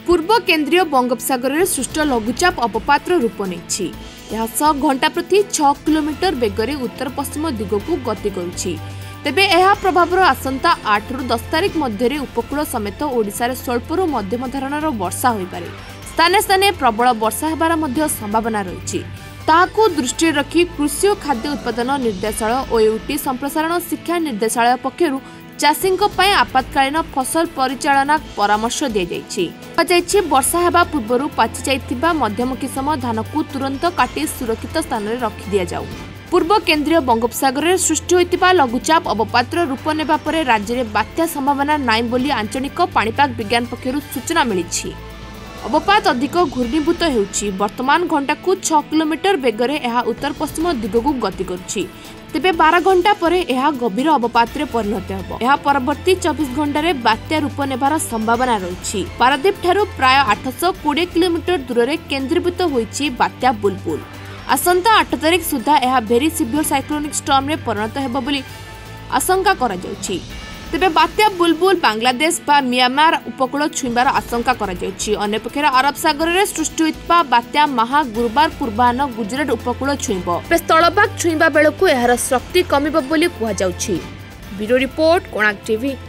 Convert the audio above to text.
पूर्व केन्द्रीय बंगोपसागर सृष्ट लघुचाप अवपातर रूप नहीं घंटा प्रति 6 किलोमीटर बेगर उत्तर पश्चिम दिग को गति करुछि। तेबे यह प्रभाव आसंता 8 रु 10 तारिख मध्य उपकूल समेत ओडिशा रे स्वल्परू मध्यम धरणर वर्षा हो पारे। स्थाने स्थाने प्रबल वर्षा हेबार मध्य संभावना रही। ताहाकू दृष्टि रखी कृषि और खाद्य उत्पादन निर्देशालय ओयूटी संप्रसारण शिक्षा निर्देशालय पक्षरु चाषी आपातकालीन फसल परिचालना परामर्श दी वर्षा हेबा पूर्व पाचि जाइथिबा मध्यम किसम धान को तुरंत काटी सुरक्षित स्थान में रखि दिया जाऊ। पूर्व केन्द्रीय बंगोपसागर सृष्टि होइतिबा लघुचाप अवपातर रूप नेबा परे राज्य में बात्या संभावना नाई बोली आंचलिक पाणीपाग विज्ञान पक्षरु सूचना मिली। अवपात अधिक घूर्णीभूत होउछि। वर्तमान घंटा को 6 किलोमीटर बेगर यह उत्तर पश्चिम दिग को गति करुछि। तेबे 12 घंटा परे यह गभीर अवपात परिणत होब। यह परवर्ती 24 घंटा रे बात्या रूप नेबार संभावना रही। पारादीप ठारू प्राय 820 किलोमीटर दूर रे केंद्रीभूत होइछि बात्या बुलबुल। आसंता 8 तारिख सुधा यह भेरी सिवियर साइक्लोनिक स्ट्रॉम रे परिणत होब बोली आशंका करा जाउछि। तेबे बात्या बुलबुल बांग्लादेश बा म्यांमार उपकूल छुईबार आशंका करा जाउछि। अन्य पक्षर अरब सागर रे सृष्टि होइतबा बात्या महा गुरुवार पूर्वाह्न गुजरात उपकूल छुईब। स्थलभाग छुईबा बेलकु एहार शक्ति कमिब बोली कुहा जाउछि। Bureau report Konark TV.